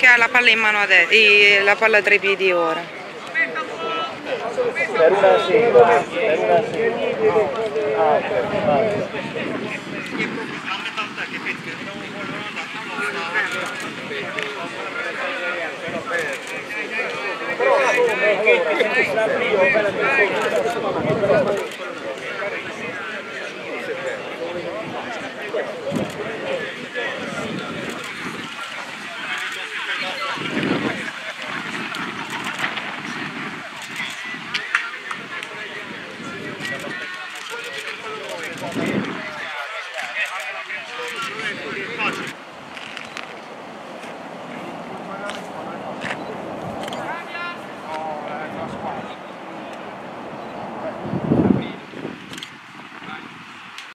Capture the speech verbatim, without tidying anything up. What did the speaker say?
che ha la palla in mano adesso, la palla tra i piedi ora. Per una sì, per una sì. Ah, però